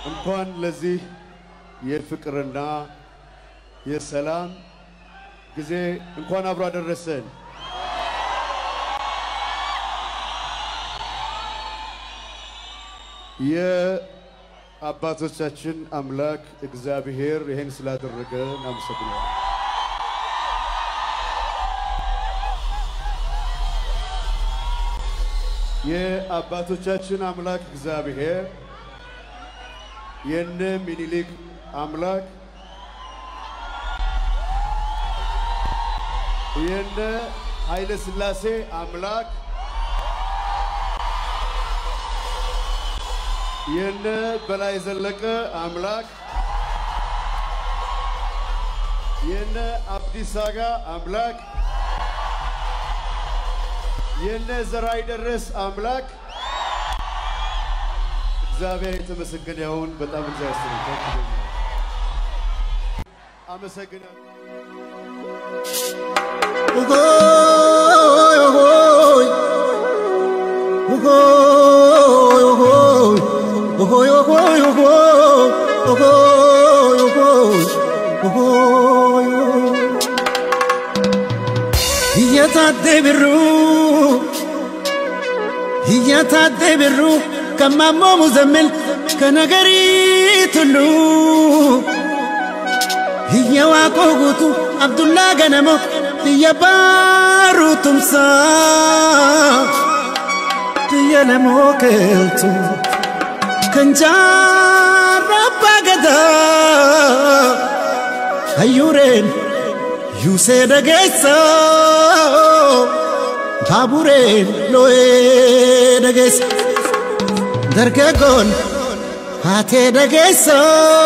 እንኳን ለዚህ የፍቅርና የሰላም ጊዜ እንኳን አብሮ አደረሰን። የአባቶቻችን አምላክ እግዚአብሔር ይሄን ስላደረገ እናመሰግናለን። የአባቶቻችን አምላክ እግዚአብሔር የነ ሚኒሊክ አምላክ የነ ኃይለ ሥላሴ አምላክ የነ በላይ ዘለቀ አምላክ የነ አብዲስ አጋ አምላክ የነ ዘራይ ደረስ አምላክ እግዚአብሔር የተመሰገነ ይሁን። በጣም እግዚአብሔር ይመስገን። አመሰግናለሁ። يتعذبرو كما مو مزمل كنغري تلو هي واقوتو عبد الله غنمو هي بارو تمسا هي لموكلتو كنجار باغدا هيورين يوسيد غيسو baburen loe dages dargagon hate dageso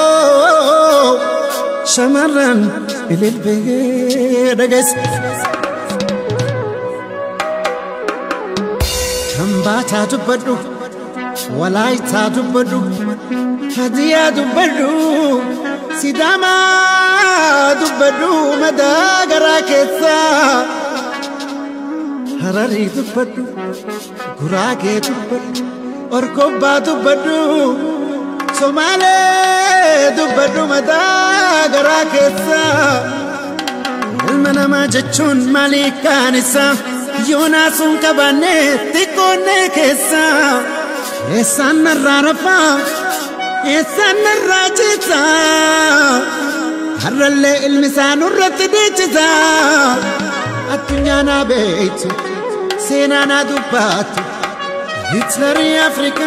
shamaran ililbe dages chambata dubadu walaita dubadu hadiya dubadu sidama dubadu madagara ketsa harari dubadu gurage dubadu orkoba dubadu somale dubadu madagara kessa ilmanama jechun malikanisa yonasun kabane tikone kessa esan rarafa esan rajita harale ilmisanu ratidita atunyana beitu senana dubatu Hitler Africa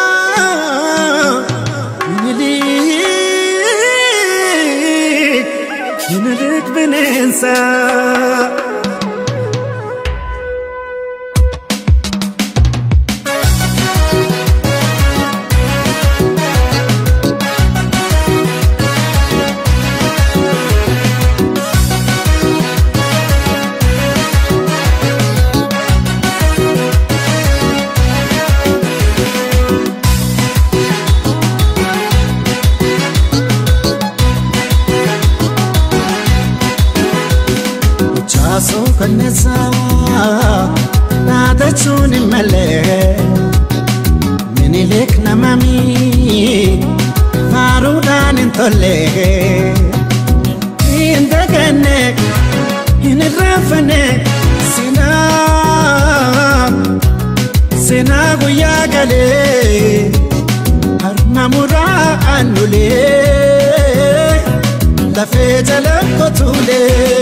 Nilik benensa So kanesa nada chuni male Minilik namami farudan intole indagane inrafane sina guya gale harmamura anule la fejala kotule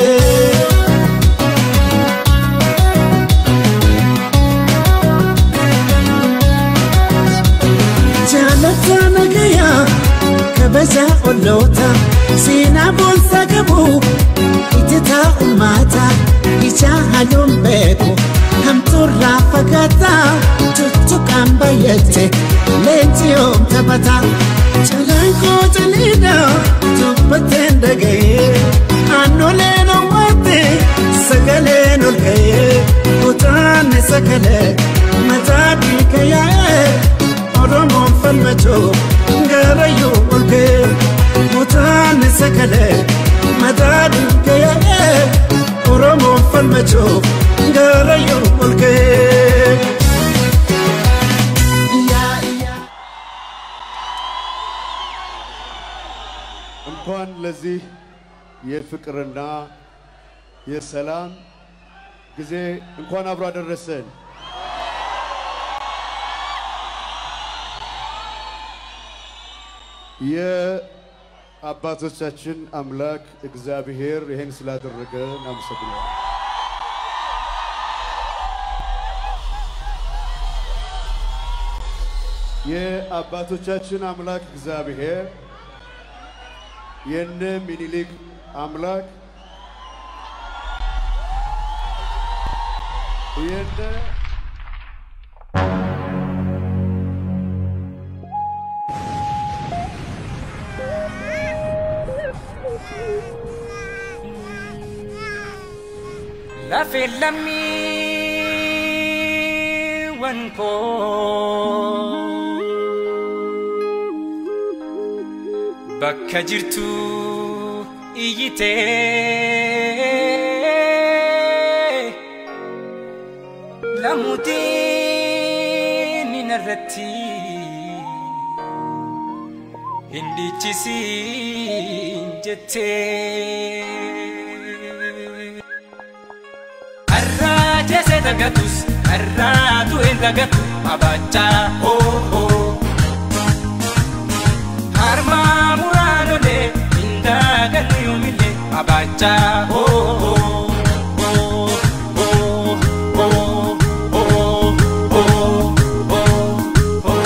كبزا قلوتا سينا بولسا قبو إتتا أماتا إجاهلون بيكو هم ترى فقاتا تتوك عم بيتي لينتي يوم تبتا چلنكو جلينا تبتين دقي عنو لينو واتي سقلينو الكي وطاني سقلي متابي كياي أرمون فالمجو غريو الكي وطاني سقلي متابي كياي أرمون فالمجو غريو الكي ለዚህ የፍቅርና የሰላም ጊዜ እንኳን አብሮ አደረሰን። የአባቶቻችን አምላክ እግዚአብሔር ይሄን ስላደረገ እናመሰግናለን። የአባቶቻችን አምላክ እግዚአብሔር የነ ሚኒሊክ አምላክ የነ La filami wanko bakka jirtu iyite lamutin ninarratti indichisi jette Jese dagatus, arratu en dagatu, abacha ho ho. Harma murano le, indaga nuyumile, abacha ho ho ho ho ho ho ho ho.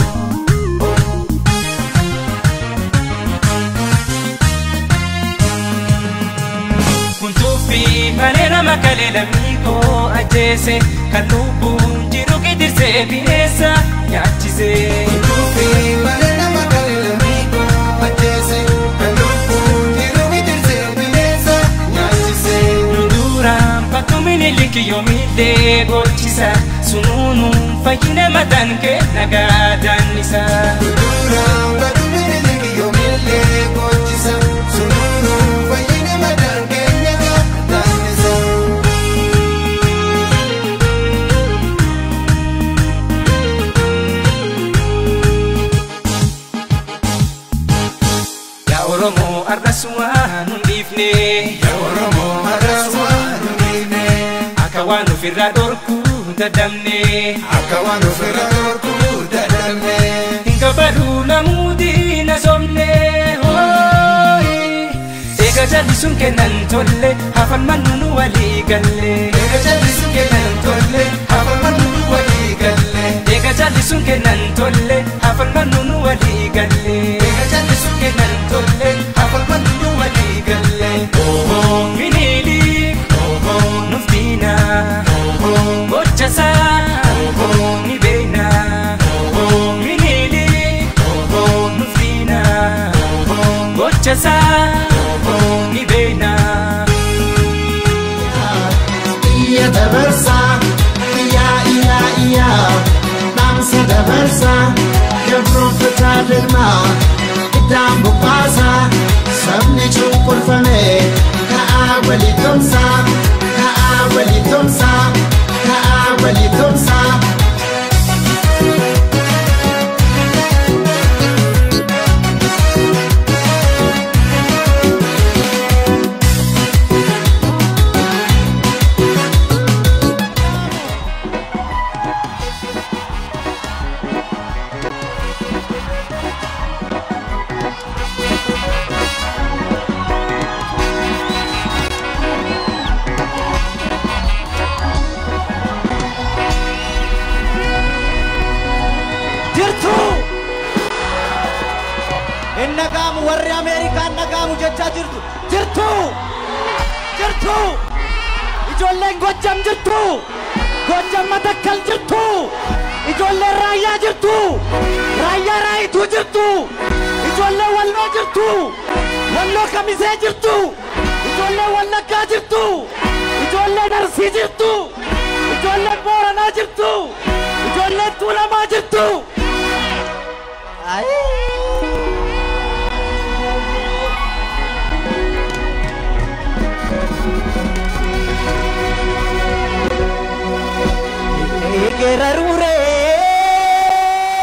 Kuntu fi manera makalela miko. Ajese kalubun jiru kidirse binesa nyachise Kufi malena makalele miko Ajese kalubun jiru kidirse binesa nyachise Nuduram patumini liki yomide gochisa Sununu fayine madanke nagadanisa Nuduram patumini liki yomide gochisa Sununu fayine madanke nagadanisa Oromo arrasuan undifne Ya Oromo arrasuan undifne Akawanu firra dorku dadamne Akawanu firra dorku dadamne Hinga baru lamudi nasomne Hoi Ega jalisun kenan tolle Hafal manunu wali galle Ega jalisun kenan tolle Hafal manunu wali galle Ega jalisun kenan tolle Hafal manunu wali galle Ega jalisun kenan tolle Hafal manunu wali galle Oh oh Minilik Oh oh Nuftina Oh oh Gochasa Oh oh Nibena Oh oh Minilik Oh oh Nuftina Oh oh Gochasa Oh oh Nibena Iya dabarsa Iya Namsa dabarsa Kefron fitadilma Idam bupasa Sabni chukul fame Kaa wali tumsa Kaa wali tumsa Kaa wali tumsa Nagamu warri Amerikaan nagamu jecha jirtu ijoolleen Gojjam jirtu Gojjam Matakkal jirtu ijoolleen Raayyaa jirtu Raayyaa Raayituu jirtu ijoolleen Walloo jirtu Walloo Kamisee jirtu ijoolleen Wallaggaa jirtu ijoolleen Arsii jirtu ijoolleen Booranaa jirtu ijoolleen Tuulamaa jirtu Gerarure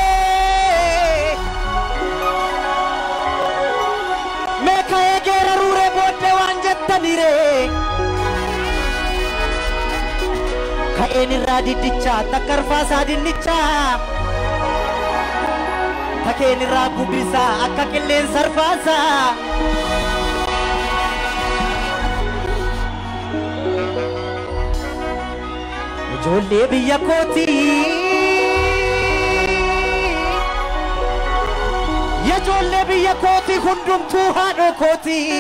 Meka gerarure diddicha takkarfaasaa dinnicha takeen irraa guddisaa akka qilleensa arfaasaa ijoollee biyya kootii ijoollee biyya kootii hundumtuu haadhoo kootii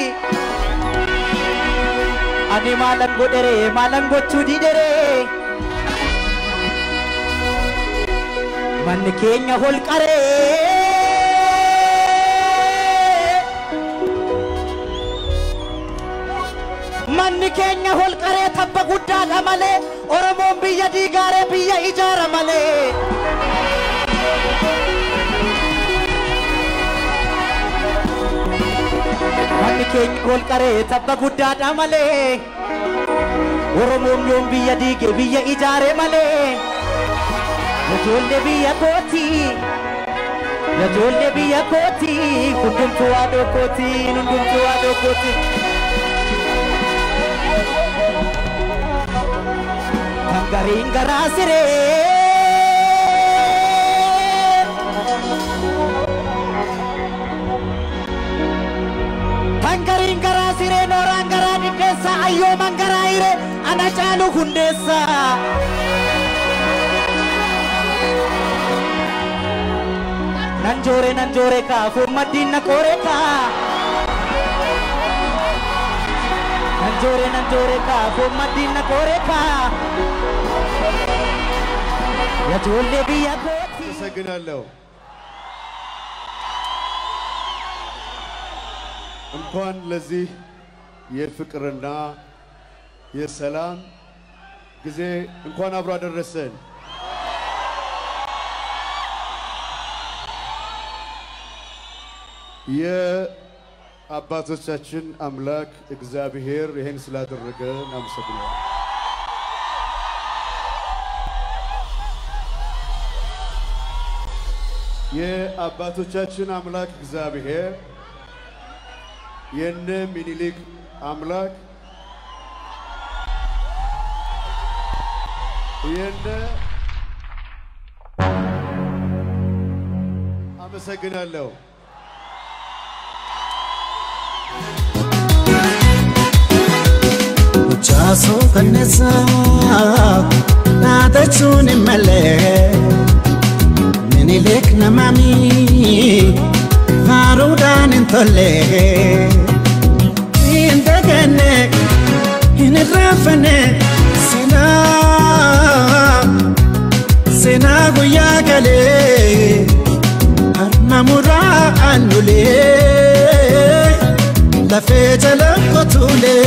ani maalan godhere maalan gochuu didhere manni keenya holqaree manni keenya holqaree tabba guddaadha malee oromoon biyya diigaaree biyya ijaara malee manni keenya holqaree tabba guddaadha malee oromoon yoom biyya diige biyya ijaare malee ijoollee biyya kootii ijoollee biyya kootii hundumtuu haadhoo kootii hundumtuu haadhoo kootii Tangaring garasire Tangaring garasire norang garani desa ayo mangaraire ana chalu hundesa Nanjore ka fumadina koreka Nanjore ka fumadina koreka Ya ijoollee biyya kootii አመሰግናለሁ እንኳን ለዚህ የፍቅርና የሰላም ጊዜ እንኳን አብሮ አደረሰን የአባቶቻችን አምላክ እግዚአብሔር ይሄን ስላደረገ እናመሰግናለን የአባቶቻችን አምላክ እግዚአብሔር የነ ሚኒሊክ አምላክ የነ አመሰግናለሁ ቻሶ ከነሳ ናተቹን መለ Nilik namami Farudan intolle Indagane Inirafane Sina guya gale Armamura anule La fejala kotule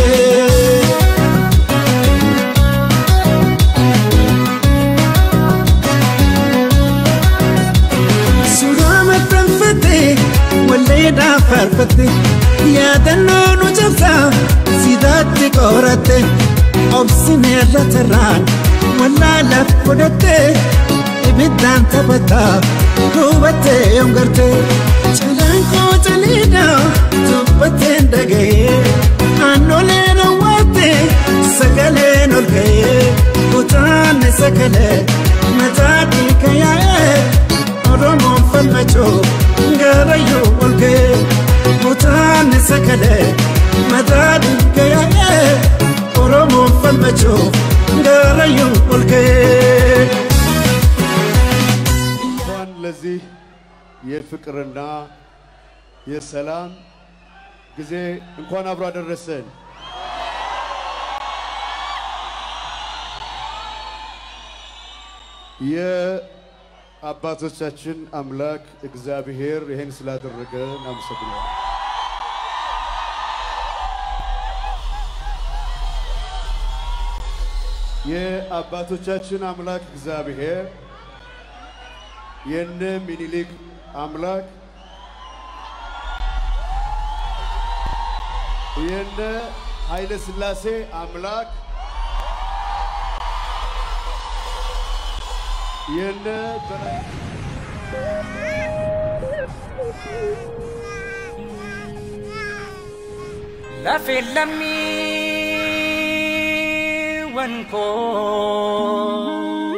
Waleda farfate ya danonu jafta sidatti qorate obsine lateran wala lafodate ibiddan tabata kubate yongarte chalanko chalida tubate ndagaye anole rawate sagale nolgaye utan sakale matati kayae oromo falmacho garayo olke mutan sakale madad kaya oromo falmacho garayo olke እንኳን ለዚህ የፍቅርና የሰላም ጊዜ እንኳን አብሮ አደረሰን አባቶቻችን አምላክ እግዚአብሔር ይሄን ስላደረገ እናመሰግናለን የአባቶቻችን አምላክ እግዚአብሔር የነ ሚኒሊክ አምላክ የነ ኃይለ ሥላሴ አምላክ የነ لفلمي وانكو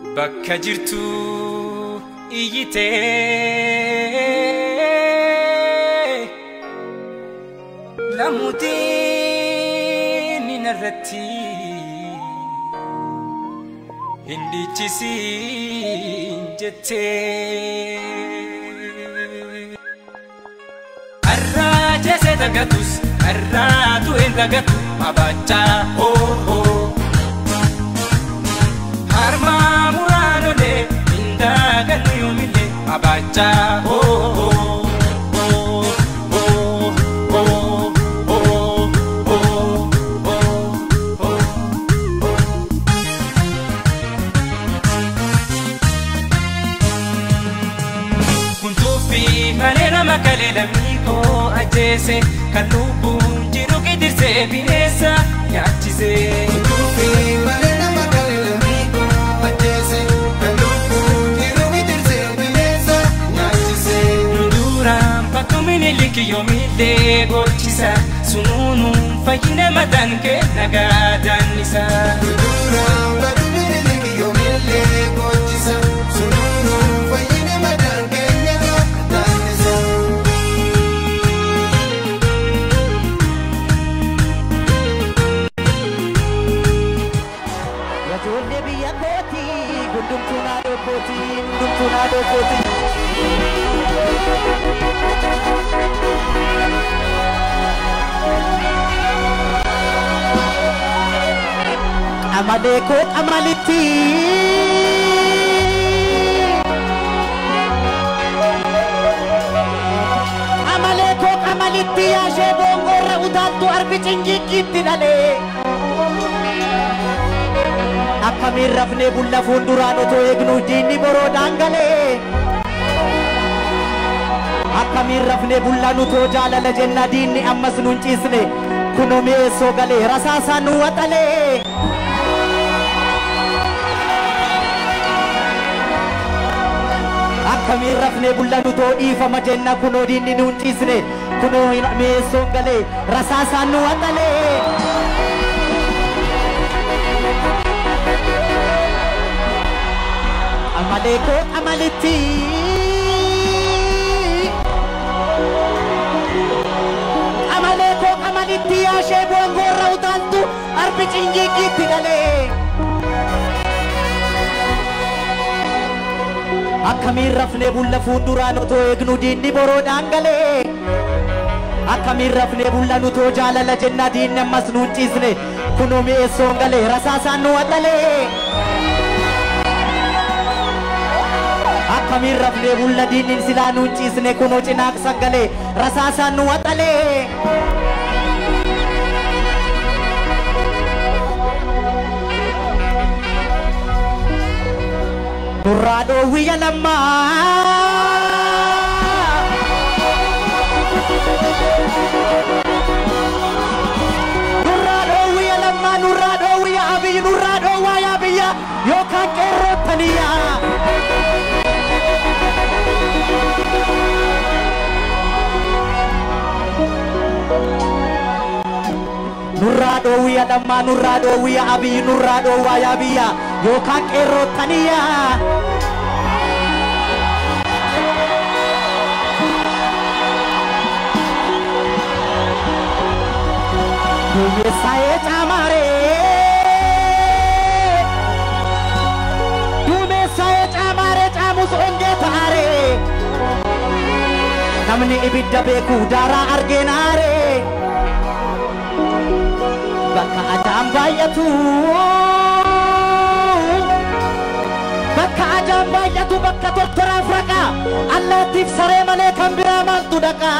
bakka jirtu iyyite lamuutiin ninarratti indichisiin jette arraa jese dagatus arraa tu'een dagatu abachaa hoo harma muraanole indaagannu yoomille abachaa hoo Manera makalela miko ajese kalubu jiru kidirse binesa nyachise Kutufi manera makalela miko ajese kalubu jiru kidirse binesa nyachise Nduram patumini liki yomile gochisa sununu fayine madan ke nagadanisa Nduram patumini liki yomile gochisa sununu fayine madan ke Amadeko amaliti Amaleko amaliti ya shebongo raudatu arbichingi kitidale Akkamir rafne bulla fundurano to egnu dini boro dangale Akkamir rafne bulla nu to jalala jenna dini ammas nunchisne kuno me sogale rasasa nu watale Akkamir rafne bulla nu to ifa majenna kuno dini nunchisne kuno me sogale rasasa nu watale Amaleko amaliti Amaleko amaliti ya shebongo rautantu arbichingi kitidale Akkamir rafne bulla fundurano to egnu dinni boro dangale Akkamir rafne bulla nu to jalala jenna dinni ammas nunchisne kuno me songale rasasa nu watale Akkamir rafne bulla dinin sila nunchisne kuno cinak sagale rasasa nu watale Nurrado wiya lamma Nurrado wiya lamma Nurrado wiya abi Nurrado waya biya yokan kero taniya Nurrado wiya lamma Nurrado wiya abi Nurrado waya biya yokan kero taniya Dume saye chamare Dume saye chamare chamus onge tare Namni ibidda beku dara argenare Bakka ajam bayatu Bakka ajam bayatu bakka doktora fraka Allah tif sare male kambira mantu daka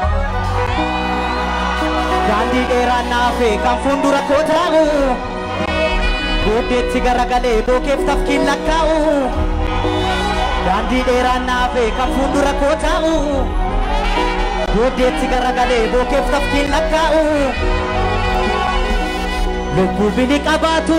Gandhi era nafe kan fundura kotau Bodetti garagale bokef tafkin lakau Gandhi era nafe kan fundura kotau Bodetti garagale bokef tafkin lakau Lubbu bini qabatu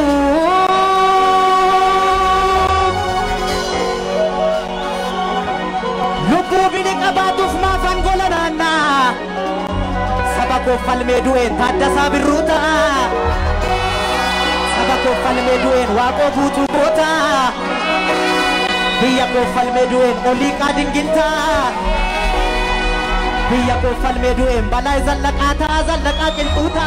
Lubbu bini qabatuuf maafan golanana Sabako falmeduen taddasa birruta Sabako falmeduen waaqoo buutuu goota biyya koo falmee du'een olii qaadingilta biyya koo falmee du'een balaa zallaqaa qilxuuta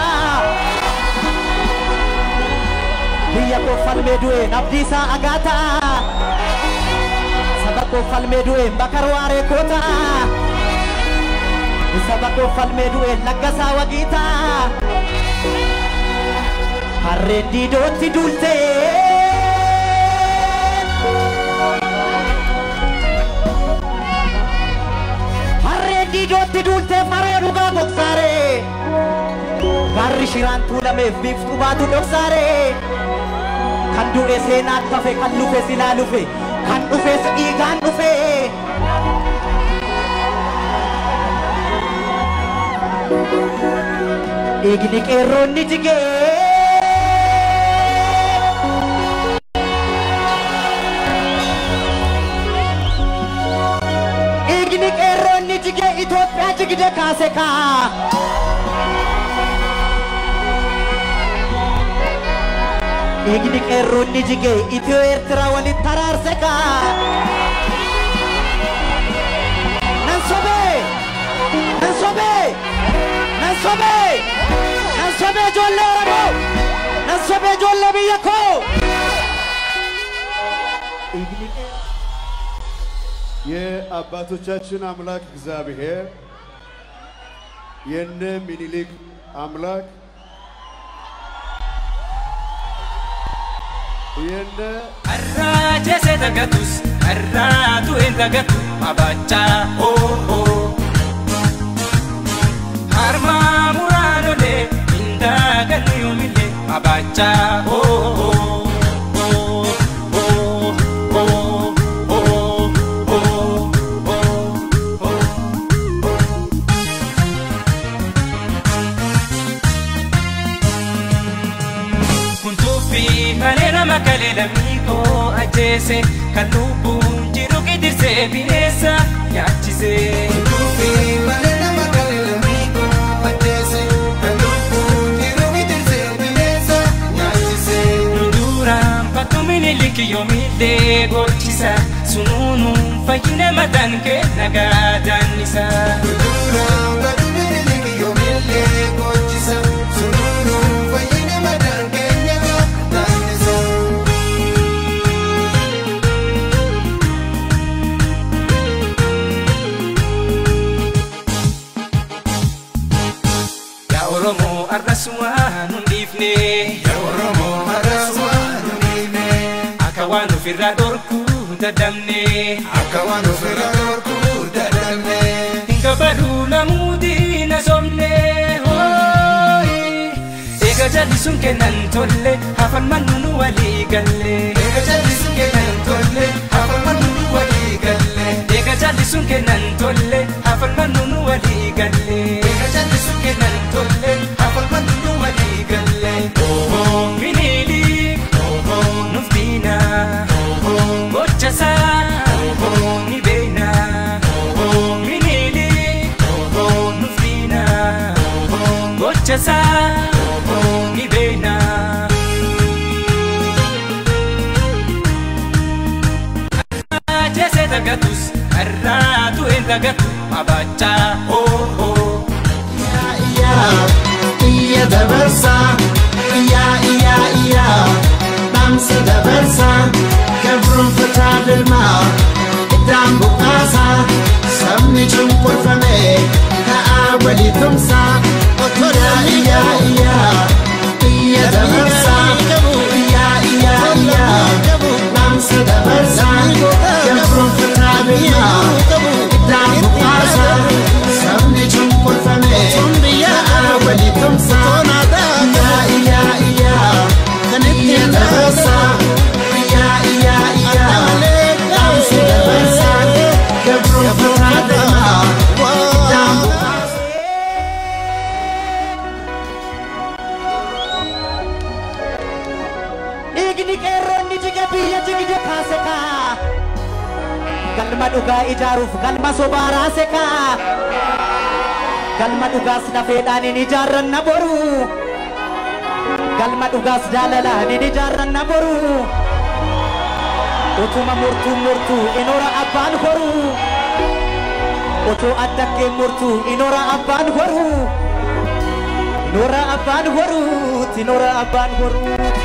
biyya koo falmee du'een abdiisaa agaata saba koo falmee du'een bakar waaree koota saba koo falmee du'een laggasaa wagiita harreen diidootti duultee diidootti duultee faree dhugaa boksaaree garri shiraan tuulameef biiftuu baatu dhoksaaree kan du'e seenaan tafe kan lufe silaa lufe kan dhufes dhiigaan dhufe dhiigni qeerroonni jigee jige Itoophiyaa jigde kaase kaa dhiigni qeerroonni jige Itiyoo Eertiraa walitti taraarse kaa nan sobee ijoollee Oromoo nan sobee ijoollee biyya koo የአባቶቻችን አምላክ እግዚአብሔር የነ ምኒልክ አምላክ የነ አራጀ ሰተገቱስ አራቱ እንደገቱ አባቻ ኦ ኦ አርማ ሙራዶሌ እንደገኑ ዩሚሌ አባቻ ኦ ኦ Kalele miko ajese kalubun jiru kidirse binesa yachise kufi malena makalele miko ajese kalubun jiru kidirse binesa yachise duram patumini likiyomide gochisa sununu fayine madan ke nagadanisa duram patumini likiyomide gochisa sununu fayine madan ke Arrasuan undifne ya Oromo arrasuan undifne akawan ufirra dorku dadamne akawan ufirra dorku dadamne inga baru namudi nasomne hoy ega jalisun kenan tolle hafan manunu wali galle ega jalisun kenan tolle hafan manunu wali galle ega jalisun kenan tolle hafan manunu wali galle ega jalisun kenan tolle Gochasa, ni beina, minili, nufina. Gochasa, ni beina. Jese tagatus, arratu endagatu, abacha, oh oh. Iya dabarsa, iya, damsa dabarsa. Kebrum fatadilma, idam bukasa, sabni chumpur fame, kaawali tumsa, otoda iya, dabarsa, iya, damsa dabarsa, kebrum fatadilma, idam bukasa, sabni chumpur fame, kaawali tumsa, iya, dabarsa. Galma dhugaa ijaaruuf galma sobaa raaseka galma dhugaas lafeedhaan hin ijaarran na boru galma dhugaas jaalalaan hin ijaarran na boru Otuma murtu inora abbaan horu Oto addakke murtu inora abbaan horu Inora abbaan horu Inora abbaan horu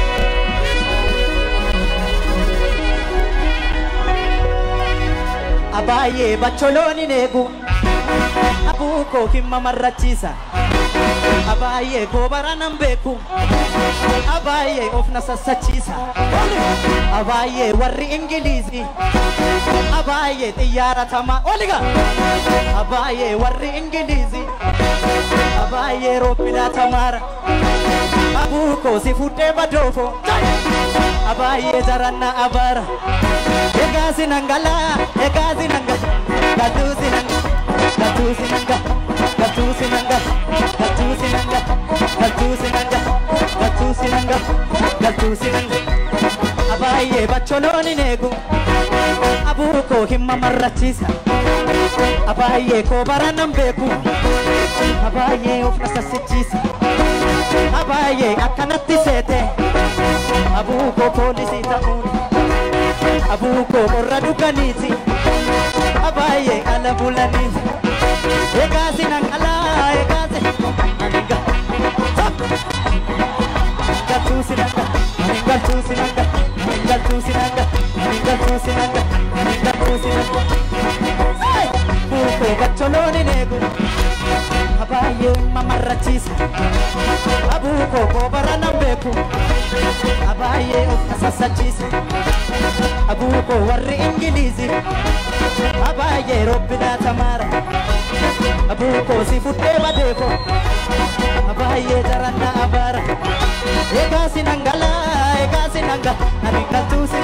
Abaye bacholoni negu Abuko himma marrachisa Abaye gobara nambeku Abaye ofna sassachisa Abaye warri ingilizi Abaye tiyara tama Oliga Abaye warri ingilizi Abaye ropila tamara Abuko sifute badofo Abaye zaranna abara Egazi nangala Egazi nangala Gatusi nangala Gatusi nangala Gatusi nangala Gatusi nangala Gatusi nangala Gatusi nangala Gatusi nangala Abaye bacholoni negu Abuko himma marrachisa Abaye kobara nambeku Abaye ofna sassichisa Abaye akkanatti sete Abuko polisi ta'uni Abuko morra dukaniti Abaye ala bulaniti Egazi nang ala egazi Aninga Gatusi nanga Aninga tusi nanga Aninga tusi nanga Aninga tusi nanga Aninga tusi nanga Buko bacholoni negu Abaye mamarrachisa Abuko kobara nambeku Abaye ofna sassachisa Abuko warri ingilizi Abaye robbina tamara Abuko sifute badefo Abaye jaranna abara Egasi nangala Egasi nangala Aninga tusi